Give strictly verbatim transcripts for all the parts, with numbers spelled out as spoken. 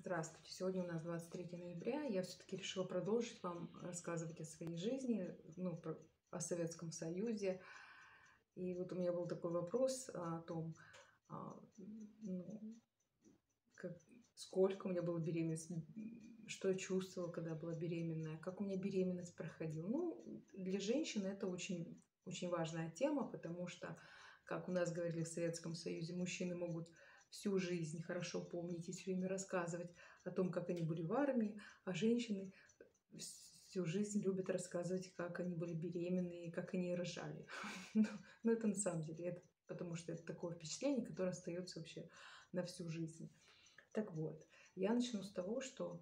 Здравствуйте! Сегодня у нас двадцать третье ноября. Я все-таки решила продолжить вам рассказывать о своей жизни, ну, про- о Советском Союзе. И вот у меня был такой вопрос о том, а, ну, как- сколько у меня было беременность, что я чувствовала, когда я была беременная, как у меня беременность проходила. Ну, для женщины это очень, очень важная тема, потому что, как у нас говорили в Советском Союзе, мужчины могут всю жизнь хорошо помнить и все время рассказывать о том, как они были в армии, а женщины всю жизнь любят рассказывать, как они были беременны и как они рожали. Ну, ну, это на самом деле, это потому что это такое впечатление, которое остается вообще на всю жизнь. Так вот, я начну с того, что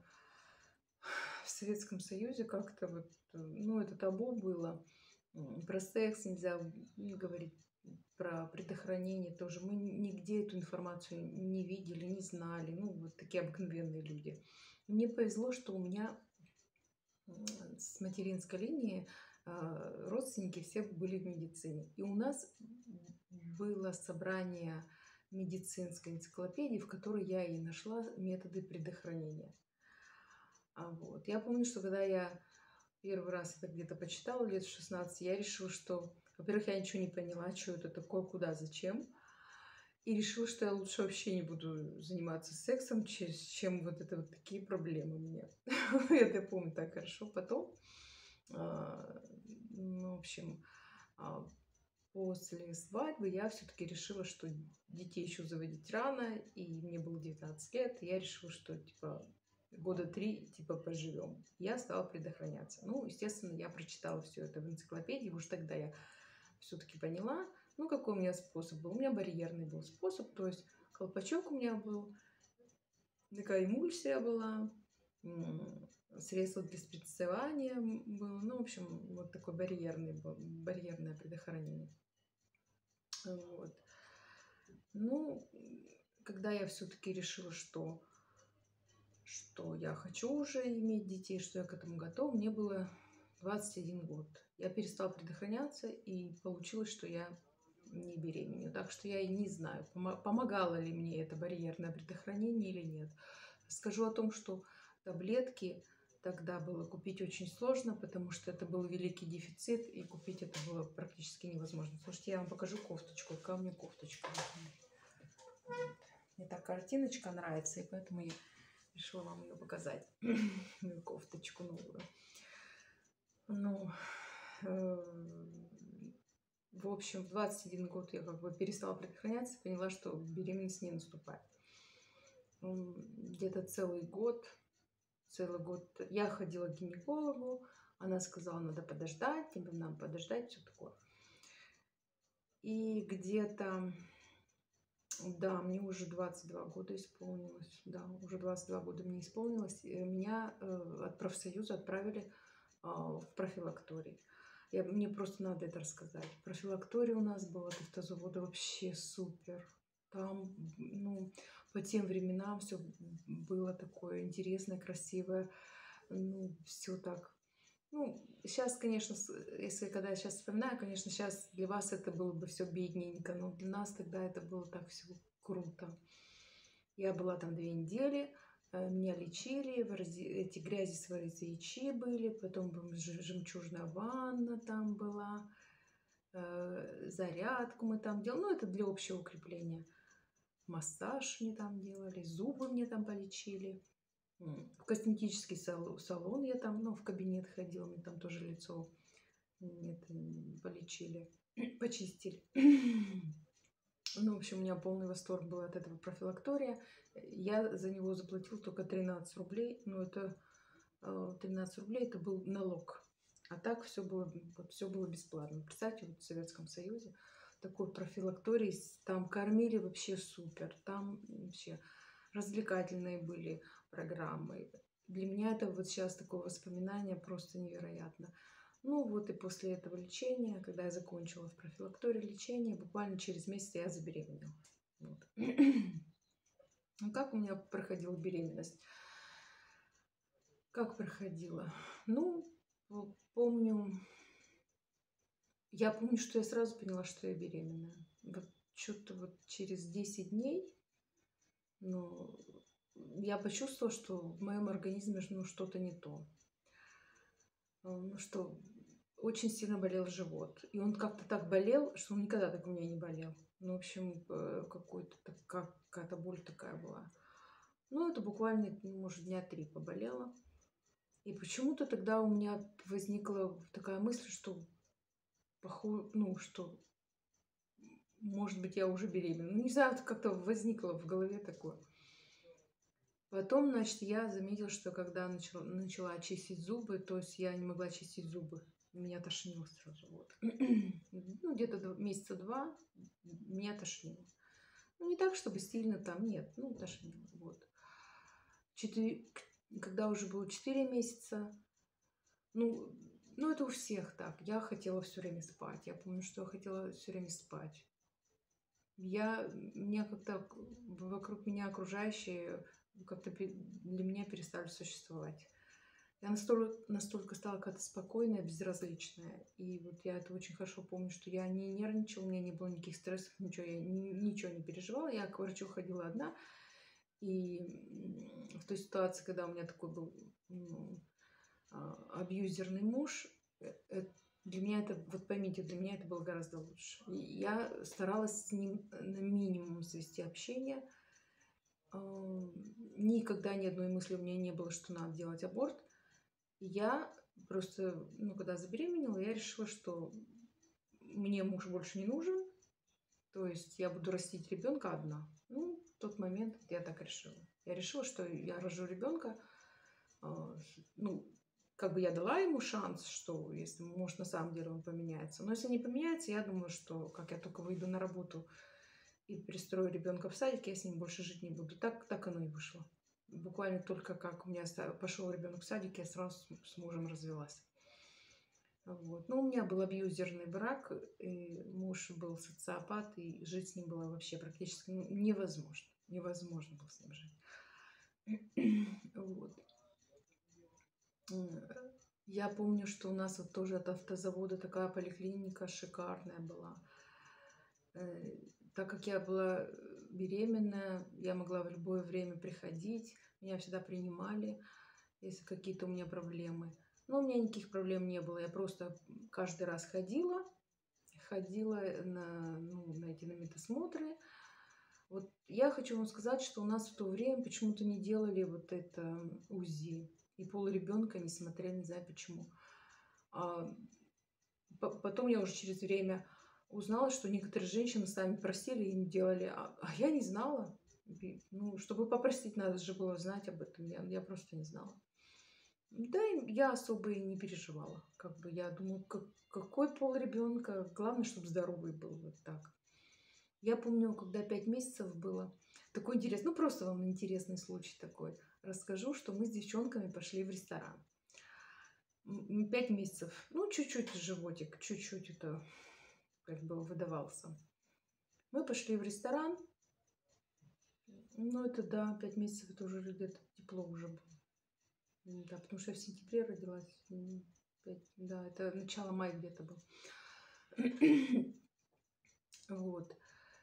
в Советском Союзе как-то вот, э, ну, это табу было. М, Про секс нельзя м, говорить, про предохранение тоже. Мы нигде эту информацию не видели, не знали. Ну, вот такие обыкновенные люди. Мне повезло, что у меня м, с материнской линии а, родственники все были в медицине. И у нас было собрание медицинской энциклопедии, в которой я и нашла методы предохранения. А вот. Я помню, что когда я первый раз это где-то почитала, лет в шестнадцать, я решила, что, во-первых, я ничего не поняла, что это такое, куда, зачем. И решила, что я лучше вообще не буду заниматься сексом, через- чем вот это вот такие проблемы у меня. Это я помню так хорошо. Потом, а, ну, в общем, а, после свадьбы я все-таки решила, что детей еще заводить рано, и мне было девятнадцать лет, и я решила, что типа года три типа поживем. Я стала предохраняться. Ну, естественно, я прочитала все это в энциклопедии, уж тогда я все-таки поняла, ну, какой у меня способ был. У меня барьерный был способ, то есть колпачок у меня был, такая эмульсия была, м, средство для сприцевания было, ну, в общем, вот такой барьерный был, барьерное предохранение. Вот. Ну, когда я все-таки решила, что, что я хочу уже иметь детей, что я к этому готова, мне было двадцать один год. Я перестала предохраняться, и получилось, что я не беременна. Так что я и не знаю, помо- помогало ли мне это барьерное предохранение или нет. Скажу о том, что таблетки тогда было купить очень сложно, потому что это был великий дефицит, и купить это было практически невозможно. Слушайте, я вам покажу кофточку. Какая у меня кофточка. Вот. Мне так картиночка нравится, и поэтому я решила вам ее показать. Мою кофточку новую. Ну, э, в общем, в двадцать один год я как бы перестала предохраняться, поняла, что беременность не наступает. М, Где-то целый год, целый год я ходила к гинекологу, она сказала, надо подождать, тебе надо подождать, все такое. И где-то, да, мне уже двадцать два года исполнилось, да, уже двадцать два года мне исполнилось, и меня э, от профсоюза отправили а, в профилакторий. Я, мне просто надо это рассказать. Профилакторий у нас был от автозавода вообще супер. Там, ну, по тем временам все было такое интересное, красивое. Ну, все так. Ну, сейчас, конечно, с- если когда я сейчас вспоминаю, конечно, сейчас для вас это было бы все бедненько, но для нас тогда это было так все круто. Я была там две недели, э, меня лечили, в рази- эти грязи сварители были, потом бом- ж- жемчужная ванна там была, э, зарядку мы там делали, ну, это для общего укрепления. Массаж мне там делали, зубы мне там полечили. М, В косметический сал- салон я там, ну, в кабинет ходила, мне там тоже лицо м, это, м, полечили, почистили. Ну, в общем, у меня полный восторг был от этого профилактория. Я за него заплатила только тринадцать рублей. Ну, это э, тринадцать рублей это был налог. А так все было, вот все было бесплатно. Представьте, вот в Советском Союзе такой профилакторий, с- там кормили вообще супер. Там вообще развлекательные были программы. Для меня это вот сейчас такое воспоминание просто невероятно. Ну вот и после этого лечения, когда я закончила в профилактории лечение, буквально через месяц я забеременела. Вот. Ну, как у меня проходила беременность? Как проходила? Ну, п- помню, я помню, что я сразу поняла, что я беременная. Вот что-то вот через десять дней, ну, я почувствовала, что в моем организме ну, что-то не то. Ну, что очень сильно болел живот. И он как-то так болел, что он никогда так у меня не болел. Ну, в общем, э, какой-то так- как- какая-то боль такая была. Ну, это буквально, ну, может, дня три поболело. И почему-то тогда у меня возникла такая мысль, что, похоже, ну, что, может быть, я уже беременна. Ну, не знаю, это как-то возникло в голове такое. Потом, значит, я заметила, что когда начала, начала чистить зубы, то есть я не могла чистить зубы. Меня тошнило сразу. Вот. Ну, где-то дв- месяца два меня тошнило. Ну, не так, чтобы сильно там, нет, ну, тошнило. Вот. Четыре- Когда уже было четыре месяца, ну, ну, это у всех так. Я хотела все время спать. Я помню, что я хотела все время спать. Я, меня как-то вокруг меня окружающие как-то пе- для меня перестали существовать. Я настолько, настолько стала как-то спокойная, безразличная. И вот я это очень хорошо помню, что я не нервничала, у меня не было никаких стрессов, ничего, я ни- ничего не переживала. Я к врачу ходила одна. И м, в той ситуации, когда у меня такой был ну, а, абьюзерный муж, э, э, для меня это, вот поймите, для меня это было гораздо лучше. И я старалась с ним на минимум свести общение. Ам, Никогда ни одной мысли у меня не было, что надо делать аборт. И я просто, ну, когда забеременела, я решила, что мне муж больше не нужен, то есть я буду растить ребенка одна. Ну, в тот момент я так решила. Я решила, что я рожу ребенка, а, ну, как бы я дала ему шанс, что если, может, на самом деле он поменяется. Но если не поменяется, я думаю, что как я только выйду на работу и пристрою ребенка в садик, я с ним больше жить не буду. Так, так оно и вышло. Буквально только как у меня пошел ребенок в садик, я сразу с с мужем развелась. Вот. Ну, у меня был абьюзерный брак, и муж был социопат, и жить с ним было вообще практически ну, невозможно. Невозможно было с ним жить. Вот. Я помню, что у нас вот тоже от автозавода такая поликлиника шикарная была. Э, Так как я была беременная, я могла в любое время приходить, меня всегда принимали, если какие-то у меня проблемы. Но у меня никаких проблем не было, я просто каждый раз ходила, ходила на, ну, на эти на медосмотры. Вот я хочу вам сказать, что у нас в то время почему-то не делали вот это УЗИ. И пол ребенка не смотрели, не знаю почему. А по- потом я уже через время узнала, что некоторые женщины сами просили и не делали, а, а я не знала. И, ну, чтобы попросить, надо же было знать об этом. Я, я просто не знала. Да, и я особо и не переживала. Как бы я думаю, как, какой пол ребенка, главное, чтобы здоровый был вот так. Я помню, когда пять месяцев было, такой интересный, ну просто вам интересный случай такой. Расскажу, что мы с девчонками пошли в ресторан. М, Пять месяцев, ну чуть-чуть животик, чуть-чуть это как бы выдавался. Мы пошли в ресторан, ну это да, пять месяцев, это уже где-то тепло уже было. Да, потому что я в сентябре родилась. М, пять- Да, это начало мая где-то был. Вот.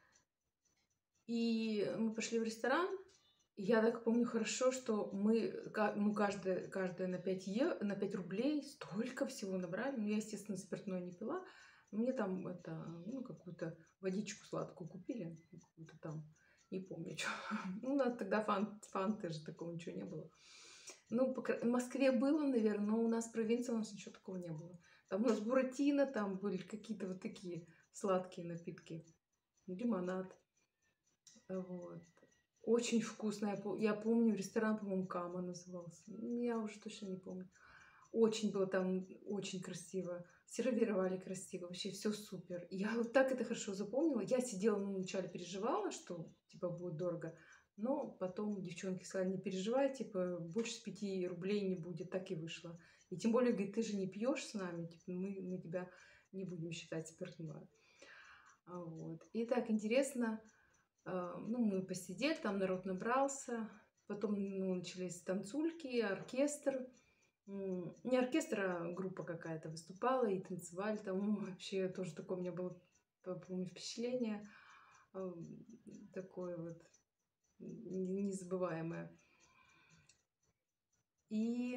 И мы пошли в ресторан. Я так помню хорошо, что мы, ка- ну, каждая, каждая на пять, е, на пять рублей столько всего набрали. Ну, я, естественно, спиртное не пила. Мне там это, ну, какую-то водичку сладкую купили. Какую-то там, не помню, что. Ну, у нас тогда фан, фанты же такого ничего не было. Ну, по кра- в Москве было, наверное, но у нас в провинции у нас ничего такого не было. Там у нас буратино, там были какие-то вот такие сладкие напитки. Лимонад. Вот. Очень вкусно. Я, пом- я помню, ресторан, по-моему, Кама назывался. Ну, я уже точно не помню. Очень было там, очень красиво. Сервировали красиво. Вообще все супер. Я вот так это хорошо запомнила. Я сидела, ну, вначале переживала, что, типа, будет дорого. Но потом девчонки сказали, не переживай, типа, больше с пяти рублей не будет. Так и вышло. И тем более, говорит, ты же не пьешь с нами, типа, мы, мы тебя не будем считать спиртное. А Вот. И так интересно. А, Ну, мы посидели, там народ набрался. Потом ну, начались танцульки, оркестр. М, Не оркестр, а группа какая-то выступала и танцевали. Там ну, вообще тоже такое у меня было, по- помню, впечатление. а, Такое вот н- незабываемое. И,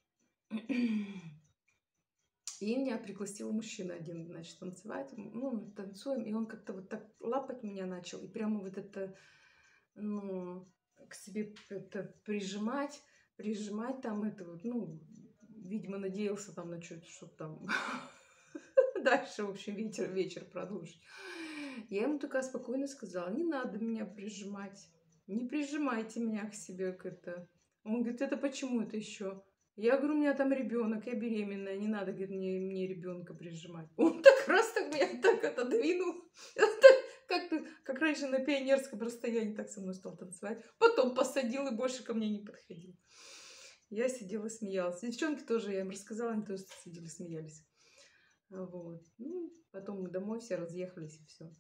и меня пригласил мужчина один, значит, танцевать. Ну, мы танцуем, и он как-то вот так лапать меня начал, и прямо вот это, ну, к себе это прижимать, прижимать там это вот, ну, видимо, надеялся там на что-то, чтобы там дальше, в общем, вечер, вечер продолжить. Я ему такая спокойно сказала: не надо меня прижимать, не прижимайте меня к себе, к это. Он говорит: это почему это еще? Я говорю: у меня там ребенок, я беременная, не надо, говорит, мне, мне ребенка прижимать. Он так раз так меня так отодвинул, как, как раньше на пионерском расстоянии так со мной стал танцевать. Потом посадил и больше ко мне не подходил. Я сидела, смеялась. Девчонки тоже, я им рассказала, они тоже сидели, смеялись. Вот. Ну, потом мы домой все разъехались, и все.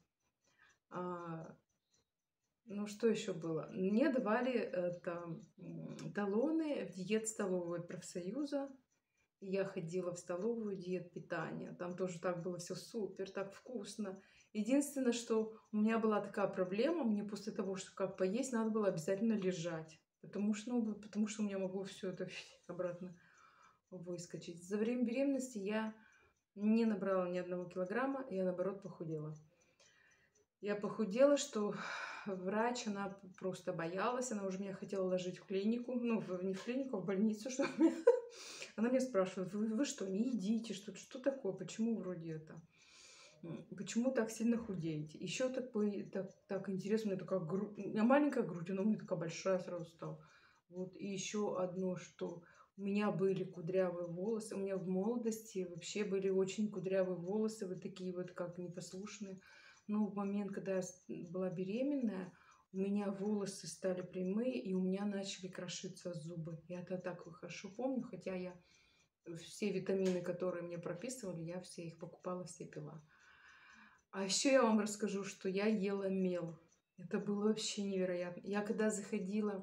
А, ну, что еще было? Мне давали это, талоны в диет-столовую профсоюза. Я ходила в столовую диет питания. Там тоже так было все супер, так вкусно. Единственное, что у меня была такая проблема, мне после того, что как поесть, надо было обязательно лежать. Потому что, ну, потому что у меня могло все это обратно выскочить. За время беременности я не набрала ни одного килограмма, я наоборот похудела. Я похудела, что врач, она просто боялась, она уже меня хотела ложить в клинику, ну, не в клинику, а в больницу, что она меня спрашивает: вы, вы что, не едите, что, что такое, почему вроде это, почему так сильно худеете? Еще такой, так, так интересно, у меня такая грудь, у меня маленькая грудь, она у меня такая большая сразу стала. Вот, и еще одно, что у меня были кудрявые волосы, у меня в молодости вообще были очень кудрявые волосы, вот такие вот как непослушные. Но в момент, когда я была беременная, у меня волосы стали прямые, и у меня начали крошиться зубы. Я это так хорошо помню, хотя я все витамины, которые мне прописывали, я все их покупала, все пила. А еще я вам расскажу, что я ела мел. Это было вообще невероятно. Я когда заходила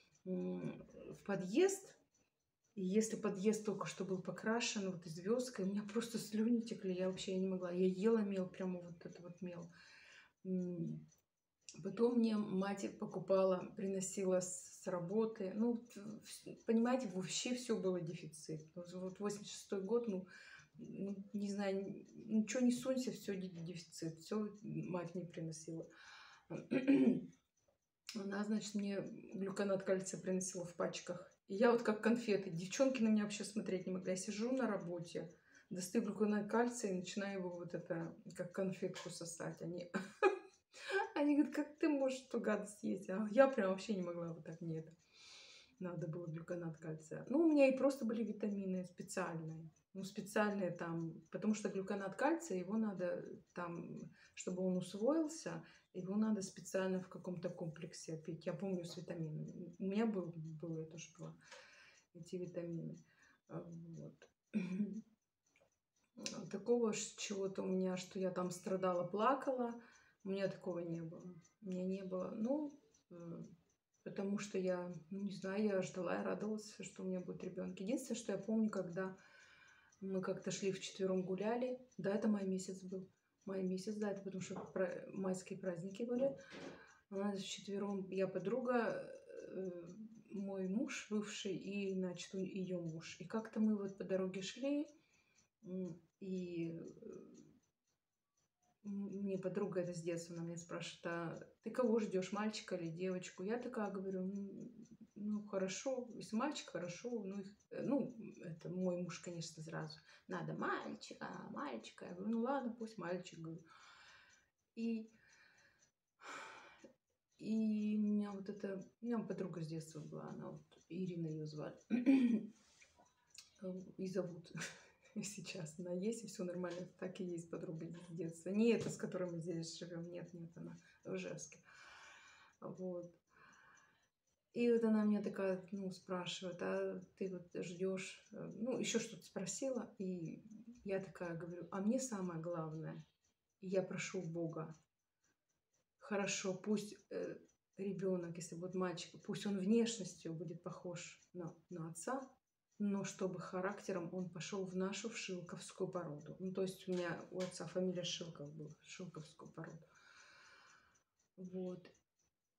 в подъезд, и если подъезд только что был покрашен вот звездкой, у меня просто слюни текли, я вообще не могла. Я ела мел, прямо вот этот вот мел. Потом мне мать покупала, приносила с работы. Ну, понимаете, вообще все было дефицит. Вот восемьдесят шестой год, ну, ну, не знаю, ничего не сунься, все дефицит. Все мать мне приносила. Она, значит, мне глюконат кальция приносила в пачках. И я вот как конфеты. Девчонки на меня вообще смотреть не могли. Я сижу на работе, достаю глюконат кальция и начинаю его вот это, как конфетку сосать. Они, Они говорят: как ты можешь эту гадость есть? А я прям вообще не могла вот так, мне это надо было глюконат кальция. Ну, у меня и просто были витамины специальные. Ну, специальные там, потому что глюконат кальция, его надо там, чтобы он усвоился, его надо специально в каком-то комплексе пить. Я помню, с витаминами. У меня был, было, я тоже пила эти витамины. Вот. Такого чего-то у меня, что я там страдала, плакала, у меня такого не было. У меня не было, ну, потому что я, ну, не знаю, я ждала, я радовалась, что у меня будет ребенок. Единственное, что я помню, когда мы как-то шли вчетвером гуляли, да, это май месяц был, май месяц, да, это потому что майские праздники были. У нас вчетвером, я подруга, мой муж бывший и, значит, ее муж. И как-то мы вот по дороге шли, и мне подруга это с детства, она меня спрашивает: а ты кого ждешь, мальчика или девочку? Я такая говорю: ну, хорошо, если мальчик, хорошо. Ну, ну, это мой муж, конечно, сразу: надо мальчика, мальчика. Я говорю: ну, ладно, пусть мальчик, говорю. И, и у меня вот это, у меня подруга с детства была, она вот, Ирина ее звали, и зовут. И сейчас она есть, и все нормально. Так и есть подруга с детства. Не эта, с которой мы здесь живем. Нет, нет, она в Ижевске. Вот. И вот она меня такая, ну, спрашивает: а ты вот ждешь, ну, еще что-то спросила. И я такая говорю: а мне самое главное, и я прошу Бога, хорошо, пусть э, ребенок, если будет мальчик, пусть он внешностью будет похож на, на отца, но чтобы характером он пошел в нашу в шилковскую породу. Ну, то есть у меня у отца фамилия Шилков была, шилковскую породу. Вот.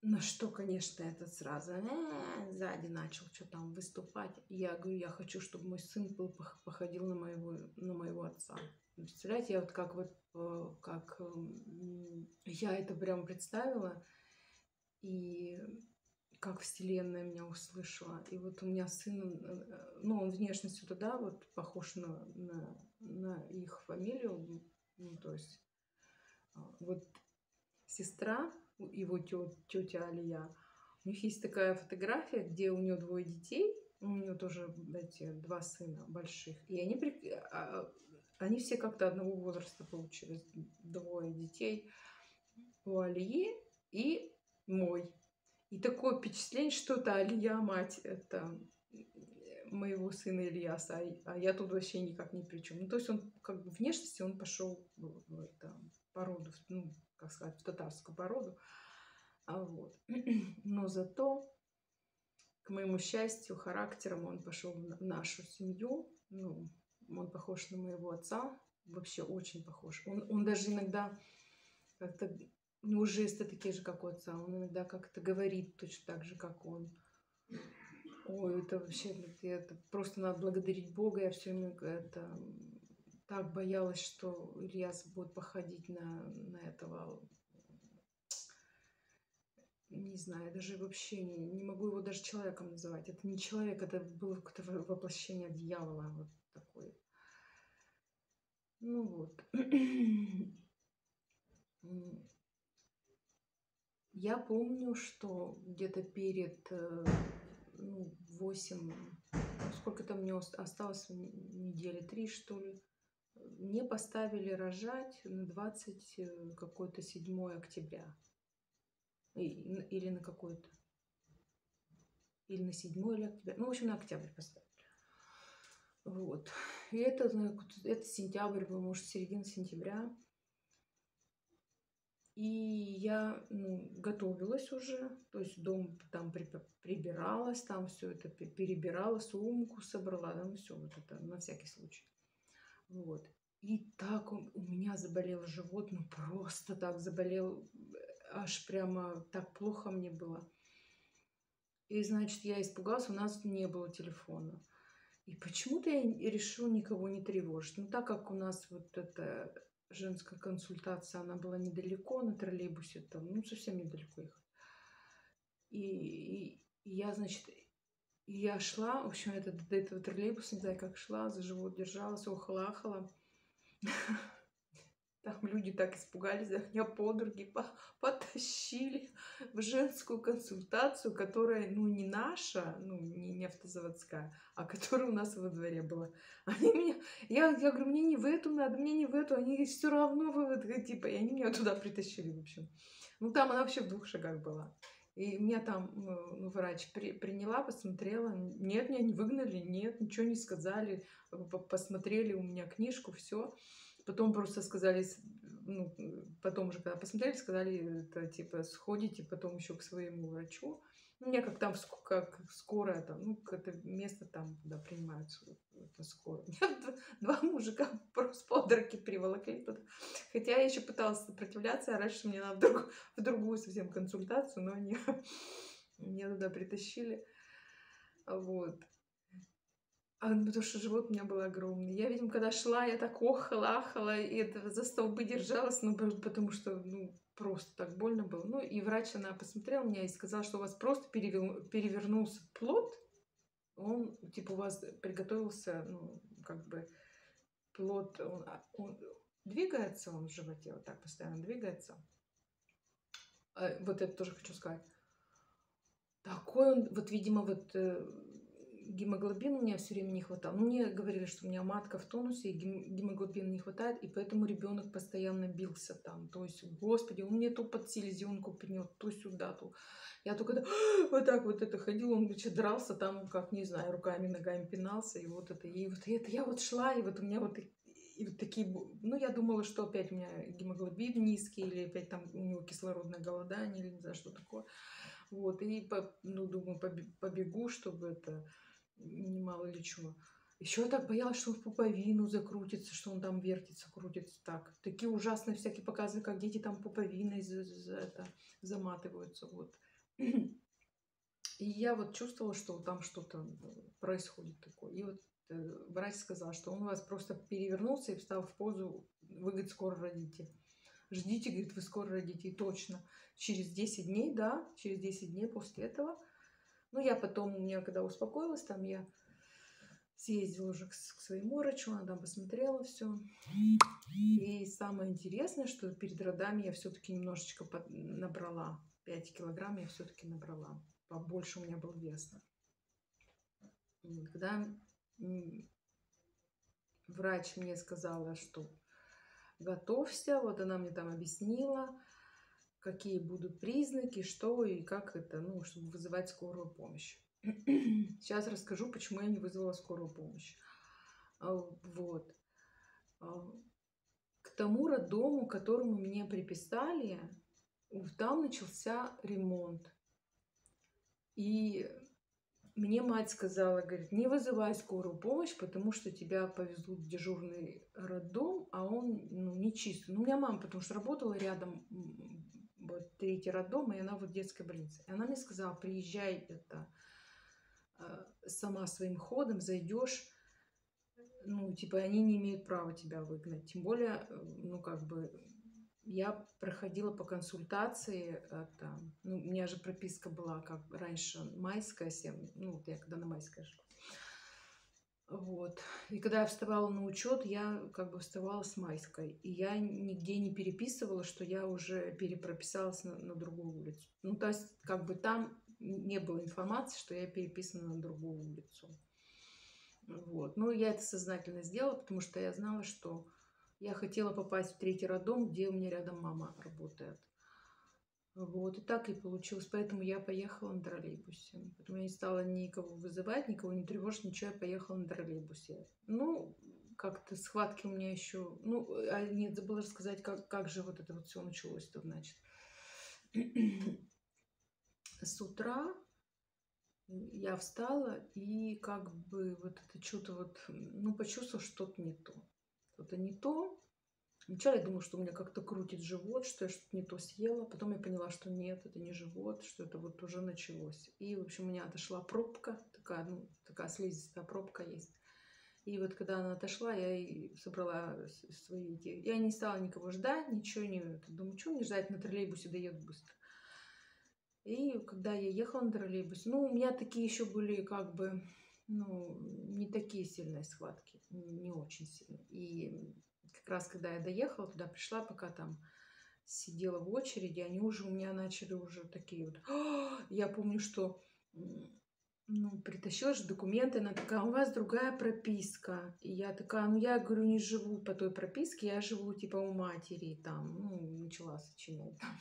На что, конечно, этот сразу «Э, сзади начал что там выступать. И я говорю, я хочу, чтобы мой сын был пох- походил на моего, на моего отца. Представляете, я вот как вот э, как м, я это прям представила, и как вселенная меня услышала. И вот у меня сын, э, ну, он внешностью туда вот похож на, на, на их фамилию. Ну, то есть а, вот сестра, у- его тетя Алия, у них есть такая фотография, где у нее двое детей, у нее тоже эти два сына больших, и они, при- а, они все как-то одного возраста получились, двое детей у Алии и мой. И такое впечатление, что это Алия, мать, это моего сына Ильяса, а а я тут вообще никак ни при чем. Ну, то есть он как бы внешности он пошел в, в это, породу, в- ну, как сказать, в татарскую породу. А вот. Но зато, к моему счастью, характером он пошел в нашу семью. Ну, он похож на моего отца, вообще очень похож. Он, он даже иногда как-то, у него жесты такие же, как у отца. Он иногда как-то говорит точно так же, как он. Ой, это вообще, это просто надо благодарить Бога. Я все время это так боялась, что Ильяс будет походить на, на этого, не знаю, даже вообще не, не могу его даже человеком называть. Это не человек, это было какое-то воплощение дьявола, вот такое. Ну вот. Я помню, что где-то перед э, ну, восемь, сколько там мне осталось, недели три, что ли, мне поставили рожать на двадцать э, какое-то седьмое октября. И- Или на какое-то. Или на седьмое или октября. Ну, в общем, на октябрь поставили. Вот. И это, ну, это сентябрь был, может, середина сентября. И я ну, готовилась уже, то есть дом там при- прибиралась, там все это пе- перебирала, сумку собрала, там все вот это на всякий случай. Вот. И так у у меня заболел живот, ну просто так заболел, аж прямо так плохо мне было. И, значит, я испугалась, у нас не было телефона. И почему-то я и решила никого не тревожить. Ну, так как у нас вот эта женская консультация, она была недалеко на троллейбусе, там, ну, совсем недалеко ехать. И, и, и я, значит, и я шла, в общем, это, до этого троллейбуса, не знаю, как шла, за живот держалась, охала-ахала. Там люди так испугались, за меня подруги по- потащили в женскую консультацию, которая, ну, не наша, ну, не, не автозаводская, а которая у нас во дворе была. Они меня, я, я говорю, мне не в эту надо, мне не в эту, они все равно вы в это, типа, и они меня туда притащили, в общем. Ну, там она вообще в двух шагах была. И меня там ну, ну, врач при, приняла, посмотрела. Нет, меня не выгнали, нет, ничего не сказали. П- Посмотрели у меня книжку, все. Потом просто сказали, с- ну, потом уже, когда посмотрели, сказали, это, типа, сходите потом еще к своему врачу. Ну, меня как там, ск- как скорая там, ну, это место там, куда принимаются, это скорая. Меня д- два мужика просто под руки приволокли туда. Хотя я еще пыталась сопротивляться, а раньше мне надо в, друг- в другую совсем консультацию, но они меня туда притащили. Вот. А, ну, потому что живот у меня был огромный. Я, видимо, когда шла, я так охала, ахала, и это за столбы держалась, ну, просто потому что, ну, просто так больно было. Ну, и врач, она посмотрела меня и сказала, что у вас просто перевел- перевернулся плод, он, типа, у вас приготовился, ну, как бы, плод, он, а, он двигается, он в животе вот так постоянно двигается. А, вот это тоже хочу сказать. Такой он, вот, видимо, вот э, гемоглобина у меня все время не хватало. Ну, мне говорили, что у меня матка в тонусе, и гем- гемоглобина не хватает, и поэтому ребенок постоянно бился там. То есть, господи, он мне то под селезенку пнет, то сюда, то. Я только да, вот так вот это ходила, он вообще дрался там, как, не знаю, руками, ногами пинался, и вот это, и вот это я вот шла, и вот у меня вот и, и вот такие, бу- ну, я думала, что опять у меня гемоглобин низкий, или опять там у него кислородное голодание, или не знаю, что такое. Вот, и, по- ну, думаю, побе- побегу, чтобы это, не мало ли чего. Еще я так боялась, что он в пуповину закрутится, что он там вертится, крутится так. Такие ужасные всякие показы, как дети там пуповиной за, за это, заматываются. Вот. И я вот чувствовала, что там что-то происходит такое. И вот врач сказал, что он у вас просто перевернулся и встал в позу, вы, говорит, скоро родите. Ждите, говорит, вы скоро родите. И точно. Через десять дней, да, через десять дней после этого. Ну, я потом, у меня когда успокоилась, там я съездила уже к, к своему врачу, она там посмотрела все. И самое интересное, что перед родами я все-таки немножечко под, набрала. пять килограмм я все-таки набрала. Побольше у меня был вес. Когда врач мне сказала, что готовься, вот она мне там объяснила, какие будут признаки, что и как это, ну, чтобы вызывать скорую помощь. Сейчас расскажу, почему я не вызвала скорую помощь. Вот. К тому роддому, которому меня приписали, там начался ремонт. И мне мать сказала, говорит, не вызывай скорую помощь, потому что тебя повезут в дежурный роддом, а он, ну, не чистый. Ну, у меня мама, потому что работала рядом, вот, третий роддом, и она вот в детской больнице. И она мне сказала, приезжай это сама своим ходом, зайдешь, ну, типа, они не имеют права тебя выгнать. Тем более, ну, как бы, я проходила по консультации, это, ну, у меня же прописка была, как раньше, майская, семь, ну, вот я когда на майской жила. Вот. И когда я вставала на учет, я как бы вставала с майской. И я нигде не переписывала, что я уже перепрописалась на, на другую улицу. Ну, то есть, как бы там не было информации, что я переписана на другую улицу. Вот. Но я это сознательно сделала, потому что я знала, что я хотела попасть в третий роддом, где у меня рядом мама работает. Вот. И так и получилось. Поэтому я поехала на троллейбусе. Поэтому я не стала никого вызывать, никого не тревожить, ничего. Я поехала на троллейбусе. Ну, как-то схватки у меня еще... Ну, а нет, забыла рассказать, как, как же вот это вот все началось-то, значит. С утра я встала и как бы вот это что-то вот, ну, почувствовала, что что-то не то. Что-то не то. Вначале я думала, что у меня как-то крутит живот, что я что-то не то съела. Потом я поняла, что нет, это не живот, что это вот уже началось. И, в общем, у меня отошла пробка, такая, ну, такая слизистая пробка есть. И вот когда она отошла, я и собрала свои эти... Я не стала никого ждать, ничего не... Думаю, что мне ждать, на троллейбусе доеду быстро. И когда я ехала на троллейбусе, ну, у меня такие еще были, как бы, ну, не такие сильные схватки, не очень сильные. И как раз когда я доехала туда, пришла, пока там сидела в очереди, они уже у меня начали уже такие вот... Я помню, что, ну, притащила же документы, она такая, у вас другая прописка. И я такая, ну, я, говорю, не живу по той прописке, я живу, типа, у матери там, ну, начала сочинять там.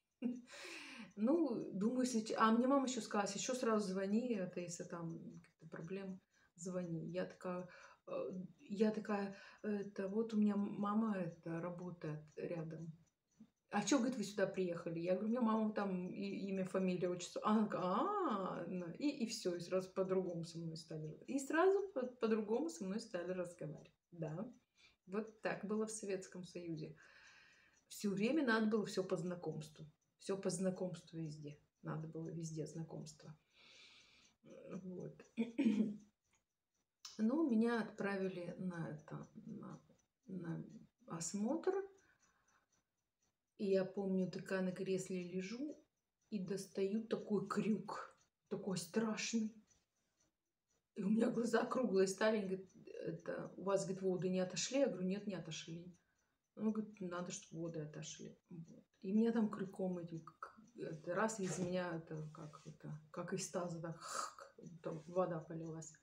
Ну, думаю, если... А мне мама еще сказала, еще сразу звони, это если там какие-то проблемы, звони. Я такая, я такая, это вот у меня мама это работает рядом. А что, говорит, вы сюда приехали? Я говорю, у меня мама там имя, фамилия, отчество. Она такая, а, и, и все, и сразу по-другому со мной стали. И сразу по- по-другому со мной стали разговаривать. Да, вот так было в Советском Союзе. Все время надо было все по знакомству. Все по знакомству везде. Надо было везде знакомство. Вот. Ну, меня отправили на это, на, на осмотр. И я помню, такая на кресле лежу и достаю такой крюк, такой страшный. И у меня глаза круглые стали. Они говорят, это, у вас, говорит, воды не отошли? Я говорю, нет, не отошли. Он говорит, надо, чтобы воды отошли. Вот. И меня там крюком этим, это, раз из меня, это как, это, как из таза, так, там вода полилась.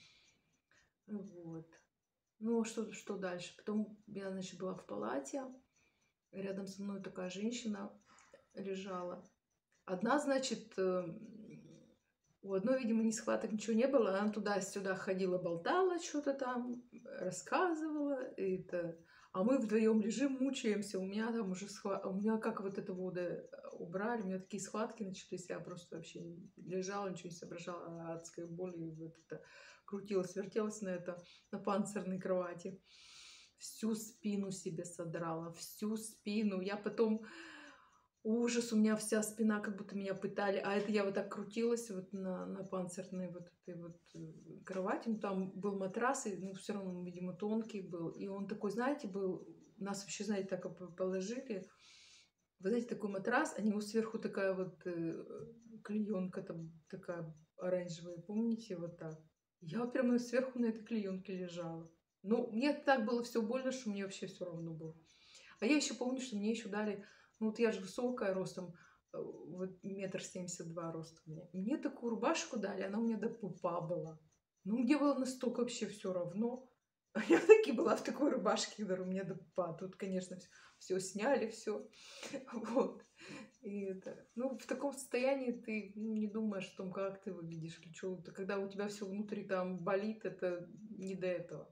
Вот. Ну, что, что дальше? Потом я, значит, была в палате. Рядом со мной такая женщина лежала. Одна, значит, у одной, видимо, ни схваток, ничего не было. Она туда-сюда ходила, болтала, что-то там, рассказывала. Это... А мы вдвоем лежим, мучаемся. У меня там уже схватка. У меня как вот это воды убрали. У меня такие схватки начались. Я просто вообще лежала, ничего не соображала. Адская боль. И вот это крутилась, вертелась на это, на панцирной кровати. Всю спину себе содрала. Всю спину. Я потом... ужас, у меня вся спина, как будто меня пытали. А это я вот так крутилась вот на, на панцирной вот этой вот э, кровати. Ну, там был матрас, и, ну, все равно, он, видимо, тонкий был. И он такой, знаете, был... Нас вообще, знаете, так об- положили. Вы знаете, такой матрас, а него сверху такая вот э, клеенка там такая оранжевая, помните, вот так. Я вот прямо сверху на этой клеенке лежала. Ну, мне так было все больно, что мне вообще все равно было. А я еще помню, что мне еще дали, ну вот я же высокая ростом, э, вот метр семьдесят два роста у меня. Мне такую рубашку дали, она у меня до пупа была. Ну, мне было настолько вообще все равно. А я таки была в такой рубашке, которая у меня до пупа. Тут, конечно, все сняли, все. Вот. И это, ну, в таком состоянии ты ну, не думаешь о том, как ты выглядишь или что. Когда у тебя все внутри там болит, это не до этого.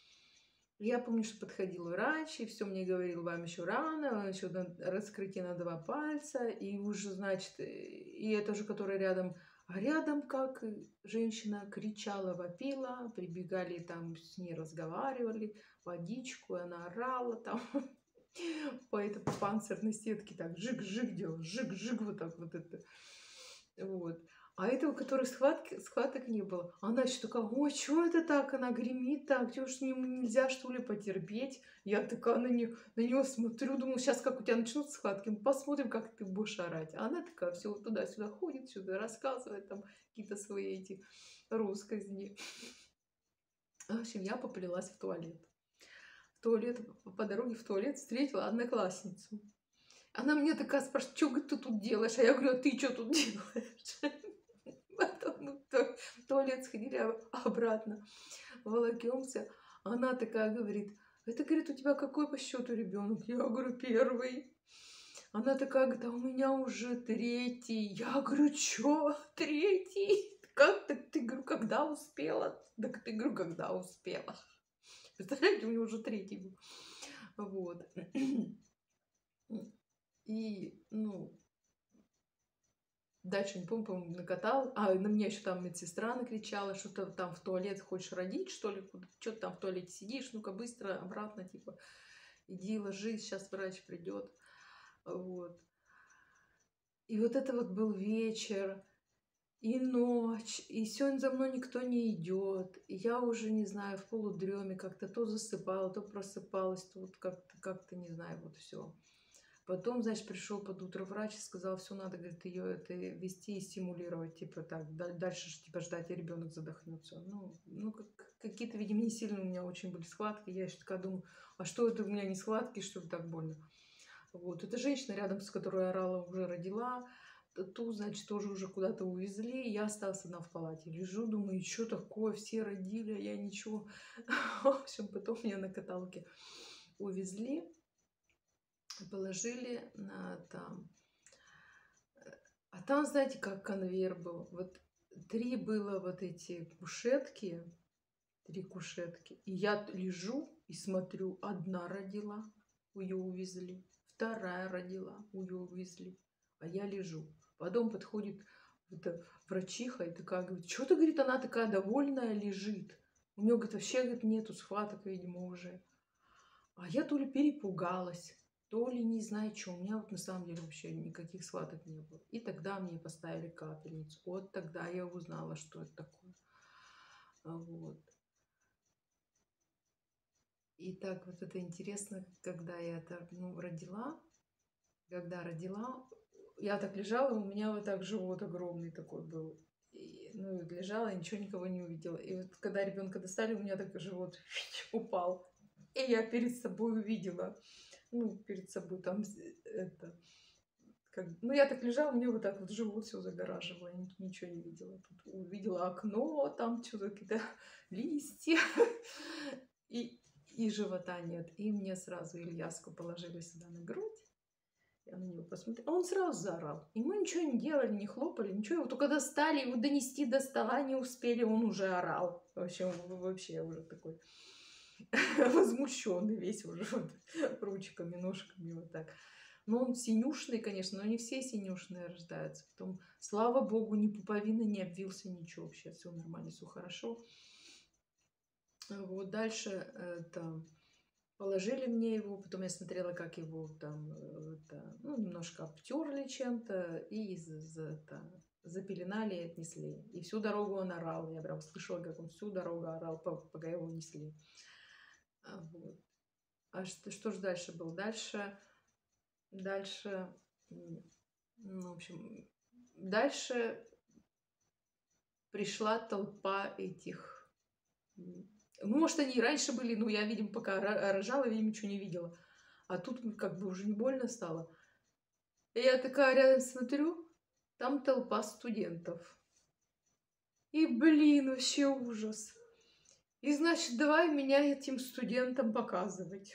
Я помню, что подходил врач, и все мне говорил, вам еще рано, еще раскрытие на два пальца, и уже, значит, э, и это же, которая рядом, а рядом как женщина кричала, вопила, прибегали там с ней разговаривали, водичку, и она орала там по этой по панцирной сетке, так жик-жик делала, жик-жик вот так вот это. Вот. А этого, который схватки, схваток не было, она еще такая, ой, что это так, она гремит так, что ж нельзя, что ли, потерпеть? Я такая на нее, на нее смотрю, думаю, сейчас как у тебя начнутся схватки, мы посмотрим, как ты будешь орать. А она такая все вот туда-сюда ходит, сюда рассказывает там какие-то свои эти россказни. В общем, я поплелась в туалет. В туалет, по дороге в туалет встретила одноклассницу. Она мне такая спрашивает, что ты тут делаешь? А я говорю, а ты что тут делаешь? Потом мы в туалет сходили, а обратно волокемся. Она такая говорит, это, говорит, у тебя какой по счету ребенок? Я говорю, первый. Она такая говорит, а у меня уже третий. Я говорю, что? Третий? Как так? Ты, говорю, когда успела? Так ты, говорю, когда успела? Представляете, у него уже третий был. Вот. И, ну, дальше, не помню, по-моему, накатал. А, на меня еще там медсестра накричала, что ты там в туалет хочешь родить, что ли? Что ты там в туалете сидишь? Ну-ка быстро обратно, типа, иди ложись, сейчас врач придет. Вот. И вот это вот был вечер, и ночь, и сегодня за мной никто не идет. И я уже, не знаю, в полудреме как-то то засыпала, то просыпалась, то вот как-то, как-то, не знаю, вот все. Потом, значит, пришел под утро врач и сказал, все надо, говорит, ее это вести и стимулировать, типа так, дальше ж, типа ждать, и ребенок задохнется. Ну, ну как, какие-то, видимо, не сильно у меня очень были схватки. Я еще такая думаю, а что это у меня не схватки, что так больно? Вот, эта женщина рядом, с которой орала, уже родила, ту, значит, тоже уже куда-то увезли. Я осталась одна в палате. Лежу, думаю, что такое, все родили, а я ничего. В общем, потом меня на каталке увезли. Положили на там. А там, знаете, как конвейер был. Вот три было вот эти кушетки, три кушетки. И я лежу и смотрю, одна родила, ее увезли, вторая родила, ее увезли, а я лежу. Потом подходит эта врачиха и такая говорит, что-то, говорит, она такая довольная лежит. У нее, говорит, вообще, говорит, нету схваток, видимо, уже. А я то ли перепугалась, то ли не знаю, что. У меня вот на самом деле вообще никаких схваток не было. И тогда мне поставили капельницу. Вот тогда я узнала, что это такое. Вот. И так вот это интересно, когда я это, ну, родила. Когда родила, я так лежала, у меня вот так живот огромный такой был. И, ну, лежала, и ничего никого не увидела. И вот когда ребенка достали, у меня так живот упал. И я перед собой увидела, ну, перед собой там это, как, ну, я так лежала, мне вот так вот живот все загораживало, я ничего не видела. Тут увидела окно, там что-то какие-то листья, и, и живота нет. И мне сразу Ильяску положили сюда на грудь. Я на него посмотрела. А он сразу заорал. И мы ничего не делали, не хлопали, ничего. Его только достали, его донести до стола не успели, он уже орал. В общем, вообще уже такой возмущенный весь уже вот, ручками, ножками вот так. Но он синюшный, конечно, но не все синюшные рождаются. Потом, слава богу, ни пуповина не обвился, ничего вообще. Все нормально, все хорошо. Вот дальше это... Положили мне его, потом я смотрела, как его там э, это, ну, немножко обтерли чем-то и за- за- это, запеленали и отнесли. И всю дорогу он орал. Я прям слышала, как он всю дорогу орал, по- пока его несли. А, вот. А что, что же дальше было? Дальше, дальше, м, ну, в общем, дальше пришла толпа этих. м, Ну, может, они и раньше были, но я, видимо, пока ро- рожала, я ничего не видела. А тут как бы уже не больно стало. И я такая рядом смотрю, там толпа студентов. И, блин, вообще ужас. И, значит, давай меня этим студентам показывать.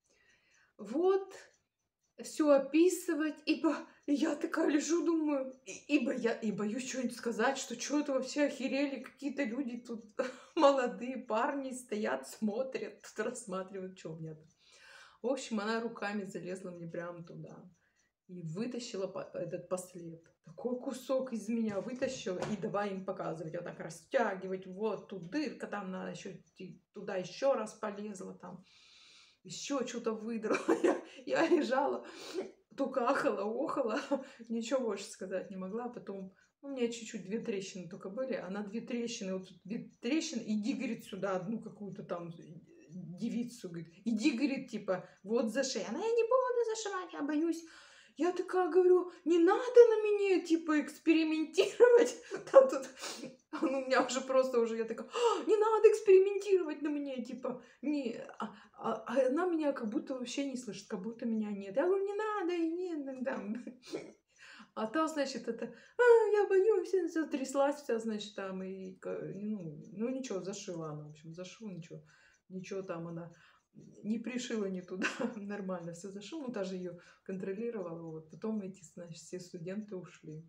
Вот, все описывать, ибо и я такая лежу, думаю, и- ибо я и боюсь что-нибудь сказать, что что это вообще охерели, какие-то люди тут молодые парни стоят, смотрят, тут рассматривают, что у меня там. В общем, она руками залезла мне прямо туда и вытащила по- этот послед. Такой кусок из меня вытащила и давай им показывать. Вот так растягивать. Вот тут дырка, там надо еще туда еще раз полезла, там еще что-то выдрала. Я, я лежала, только ахала, охала, ничего больше сказать не могла. Потом ну, у меня чуть-чуть две трещины только были, а на две трещины, вот тут две трещины, иди, говорит, сюда одну какую-то там девицу, говорит, иди, говорит, типа, вот зашей. Она, я не буду зашивать, я боюсь. Я такая говорю, не надо на меня, типа, экспериментировать. Там тут, ну, у меня уже просто уже, я такая, «А, не надо экспериментировать на мне, типа, не, а, а- а она меня как будто вообще не слышит, как будто меня нет. Я говорю, не надо, и нет, там. А там, значит, это, а, я боюсь, и затряслась вся, значит, там, и, ка- ну, ну, ничего, зашила она, в общем, зашила, ничего, ничего там она не пришила не туда, нормально все зашила, ну, даже ее контролировала, вот, потом эти, значит, все студенты ушли.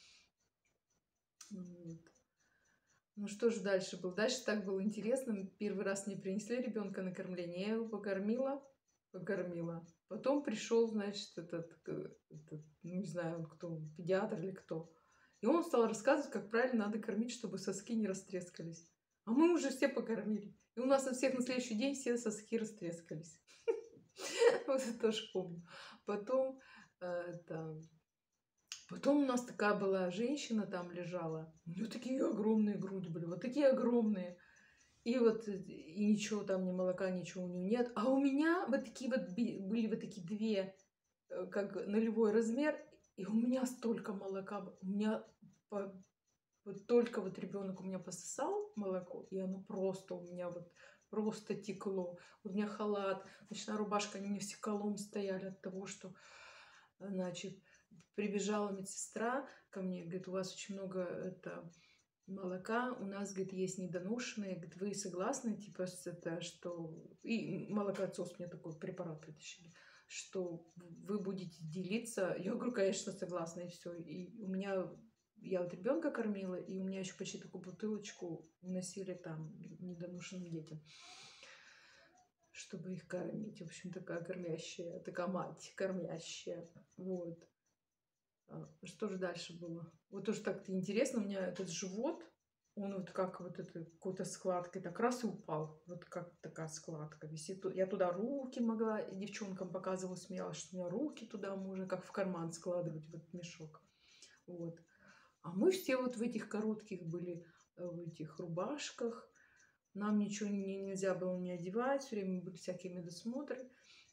Вот. Ну, что же дальше было? Дальше так было интересно, первый раз мне принесли ребенка на кормление, я его покормила, покормила. Потом пришел, значит, этот, э, этот, ну, не знаю, он кто, он, педиатр или кто. И он стал рассказывать, как правильно надо кормить, чтобы соски не растрескались. А мы уже все покормили. И у нас у всех на следующий день все соски растрескались. Вот это тоже помню. Потом, э, это, потом у нас такая была женщина там лежала. У нее такие огромные груди были, вот такие огромные. И вот э, и ничего там, ни молока, ничего у нее нет. А у меня вот такие вот би- были вот такие две, э, как нулевой размер, и у меня столько молока. б- У меня по- вот только вот ребенок у меня пососал молоко, и оно просто у меня вот просто текло. У меня халат, ночная рубашка, они у меня все колом стояли от того, что, значит, прибежала медсестра ко мне, говорит, у вас очень много это молока, у нас, говорит, есть недоношенные, говорит, вы согласны, типа, с это, что... И молокоотсос мне такой препарат притащили, что вы будете делиться. Я говорю, конечно, согласна, и все. И у меня, я вот ребенка кормила, и у меня еще почти такую бутылочку носили там недоношенным детям, чтобы их кормить. В общем, такая кормящая, такая мать кормящая. Вот. А, Что же дальше было? Вот тоже так интересно, у меня этот живот, он вот как вот это какой-то складкой так раз и упал. Вот как такая складка висит. Я туда руки могла, и девчонкам показывала, смеялась, что у меня руки туда можно как в карман складывать в этот мешок. Вот. А мы все вот в этих коротких были, э, в этих рубашках. Нам ничего не, нельзя было не одевать, все время были всякие медосмотры.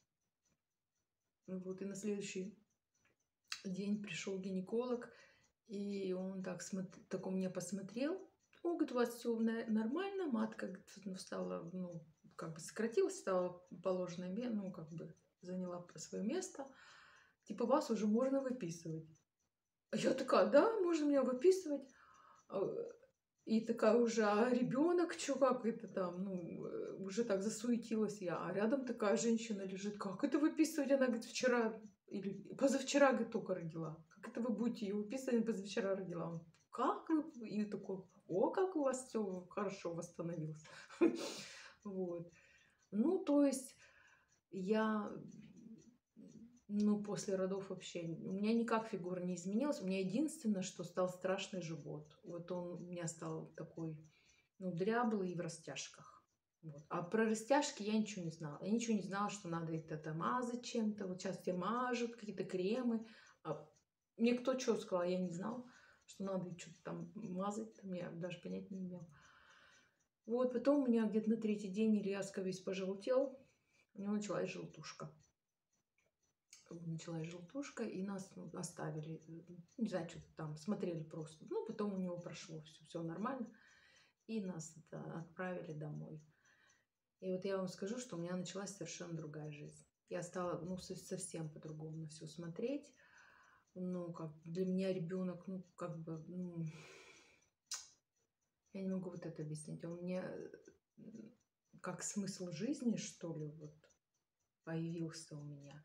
Вот. И на следующий день пришел гинеколог, и он так, смотр- так он меня посмотрел. Он говорит, у вас все нормально, матка говорит, ну, стала, ну, как бы сократилась, стала положенное, ме- ну, как бы заняла свое место. Типа, вас уже можно выписывать. А я такая, да, можно меня выписывать. А, И такая уже, а ребенок, что, как это там, ну, э, уже так засуетилась я. А рядом такая женщина лежит, как это выписывать? Она говорит, вчера или позавчера, говорит, только родила. Как это вы будете ее выписывать, она позавчера родила? Он, как вы? И такой, о, как у вас все хорошо восстановилось. Вот. Ну, то есть я, ну, после родов вообще, у меня никак фигура не изменилась. У меня единственное, что стал страшный живот. Вот он у меня стал такой, ну, дряблый и в растяжках. Вот. Вот. А про растяжки я ничего не знала. Я ничего не знала, что надо это мазать чем-то. Вот сейчас тебе мажут какие-то кремы. А мне кто что сказал, я не знала, что надо что-то там мазать. Там я даже понять не имела. Вот, потом у меня где-то на третий день Ильяска весь пожелтел. У него началась желтушка. Началась желтушка, и нас ну, оставили. Не знаю, что-то там, смотрели просто. Ну, потом у него прошло все, все нормально. И нас это, отправили домой. И вот я вам скажу, что у меня началась совершенно другая жизнь. Я стала ну, совсем по-другому на все смотреть. Ну, как для меня ребенок, ну, как бы, ну, я не могу вот это объяснить. Он мне как смысл жизни, что ли, вот появился у меня.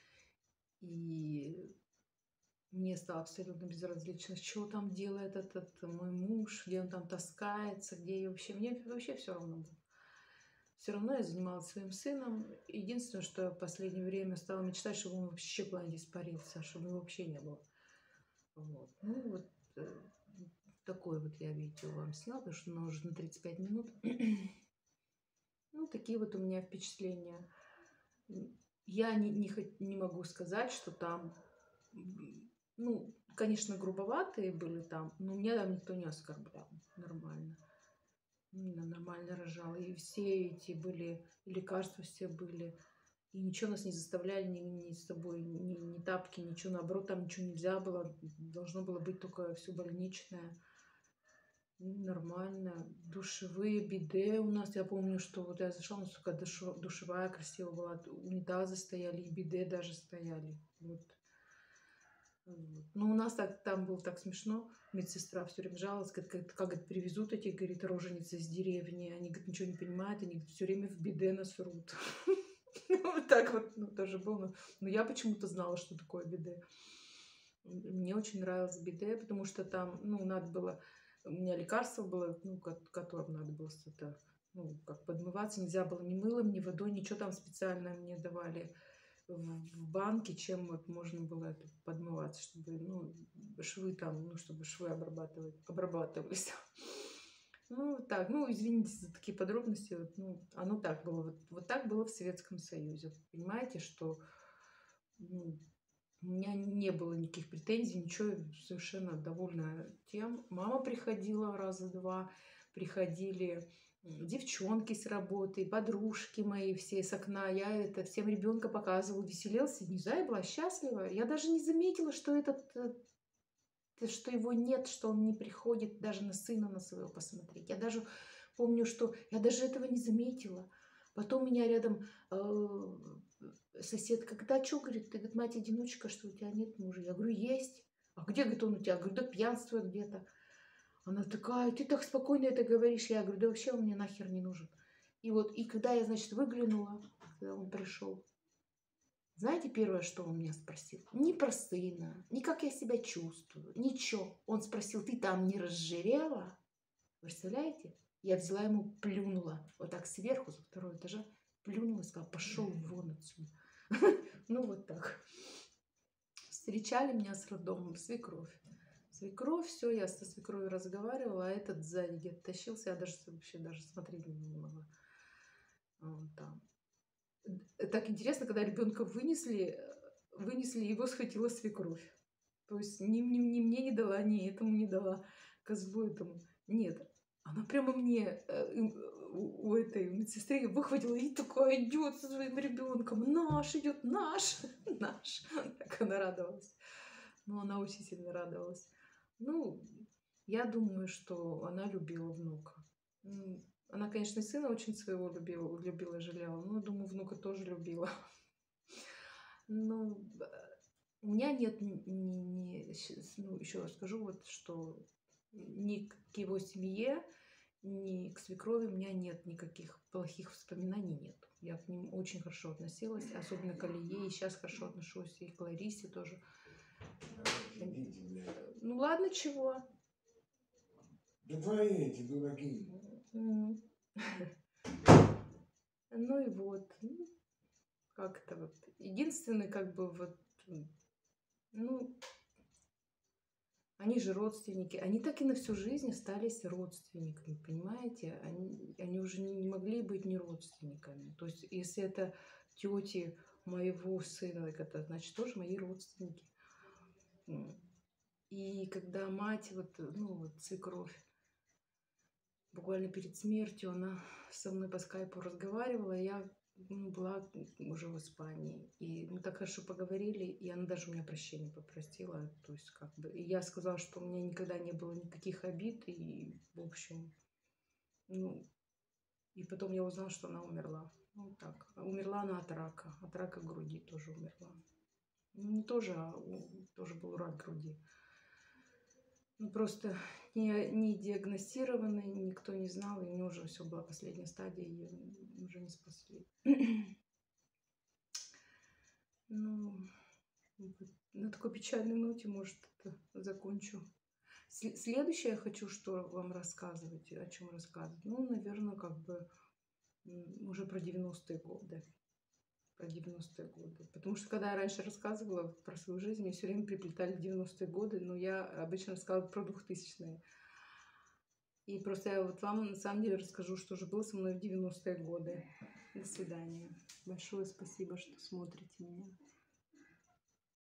И мне стало абсолютно безразлично, что там делает этот мой муж, где он там таскается, где я вообще... Мне вообще все равно было. Все равно я занималась своим сыном. Единственное, что я в последнее время стала мечтать, чтобы он вообще куда-нибудь испарился, чтобы его вообще не было. Вот. Ну вот э, такое вот я видео вам сняла, потому что оно уже на тридцать пять минут. Ну, такие вот у меня впечатления. Я не, не, не могу сказать, что там, ну, конечно, грубоватые были там, но меня там никто не оскорблял. Нормально. Именно нормально рожала. И все эти были, лекарства все были. И ничего нас не заставляли ни, ни с тобой, ни, ни тапки, ничего. Наоборот, там ничего нельзя было. Должно было быть только все больничное. Нормально. Душевые, биде у нас. Я помню, что вот я зашла, у нас такая душевая красивая была. Унитазы стояли, и биде даже стояли. Вот. Вот. Ну, у нас так, там было так смешно. Медсестра все время жаловалась, как, как, как говорит, привезут эти, говорит, роженицы из деревни. Они, говорит, ничего не понимают, они все время в биде нас рут. Вот так вот ну, тоже было. Но я почему-то знала, что такое биде. Мне очень нравилось биде, потому что там, ну, надо было... У меня лекарство было, ну, которым надо было что-то, ну, как подмываться. Нельзя было ни мылом, ни водой, ничего там специально мне давали в банке, чем вот можно было это подмываться, чтобы, ну, швы там, ну, чтобы швы обрабатывать, обрабатывались. Ну, так, ну, извините за такие подробности, вот, ну, оно так было, вот, вот так было в Советском Союзе. Понимаете, что ну, у меня не было никаких претензий, ничего, совершенно довольна тем. Мама приходила раза два, приходили девчонки с работы, подружки мои все с окна. Я это всем ребенка показывала, веселился. Не знаю, я была счастлива. Я даже не заметила, что этот, что его нет, что он не приходит даже на сына на своего посмотреть. Я даже помню, что я даже этого не заметила. Потом меня рядом э, соседка, когда что, говорит, ты, говорит, мать-одиночка, что у тебя нет мужа? Я говорю, есть. А где, говорит, он у тебя? Я говорю, да пьянствует где-то. Она такая, ты так спокойно это говоришь. Я говорю, да вообще он мне нахер не нужен. И вот, и когда я, значит, выглянула, когда он пришел, знаете, первое, что он меня спросил? Не про сына, не как я себя чувствую, ничего. Он спросил, ты там не разжирела? Представляете? Я взяла ему, плюнула, вот так сверху, со второго этажа, плюнула и сказала, пошел вон отсюда. Ну, вот так. Встречали меня с роддомом свекровь. Свекровь, все, я со свекровью разговаривала, а этот сзади где-то тащился, я даже вообще даже смотреть не могла. Вот там. Так интересно, когда ребенка вынесли, вынесли, его схватила свекровь. То есть ни, ни, ни мне не дала, ни этому не дала, козлу этому. Нет, она прямо мне у, у этой медсестры выхватила и такая идет со своим ребенком. Наш идет, наш, наш. Так она радовалась. Ну, она очень сильно радовалась. Ну, я думаю, что она любила внука. Она, конечно, и сына очень своего любила, любила, жалела, но, думаю, внука тоже любила. Ну, у меня нет, ни, ни, ну, еще раз скажу, вот, что ни к его семье, ни к свекрови у меня нет никаких плохих воспоминаний, нет. Я к ним очень хорошо относилась, особенно к Алие, и сейчас хорошо отношусь, и к Ларисе тоже. Ну, ладно, чего? Да твои эти дураки. Ну и вот, как-то вот. Единственный, как бы, вот, ну, Они же родственники. Они так и на всю жизнь остались родственниками, понимаете? Они, они уже не, не могли быть не родственниками. То есть, если это тети моего сына, так это значит тоже мои родственники. М. И когда мать, вот, ну, вот свекровь, буквально перед смертью, она со мной по скайпу разговаривала, и я ну, была уже в Испании. И мы так хорошо поговорили, и она даже у меня прощения попросила. То есть, как бы, и я сказала, что у меня никогда не было никаких обид, и, в общем, ну, и потом я узнала, что она умерла. Ну, вот так. А умерла она от рака, от рака груди тоже умерла. Ну, не тоже, а у- тоже был рак груди. Ну, просто не, не диагностированный, никто не знал, и у нее уже все была последняя стадия, ее уже не спасли. Ну, вот на такой печальной ноте, может, это закончу. С- Следующее я хочу что вам рассказывать, о чем рассказывать. Ну, наверное, как бы м, уже про девяностые годы. Про девяностые годы. Потому что когда я раньше рассказывала про свою жизнь, мне все время приплетали девяностые годы, но я обычно рассказывала про двухтысячные. И просто я вот вам на самом деле расскажу, что же было со мной в девяностые годы. До свидания. Большое спасибо, что смотрите меня.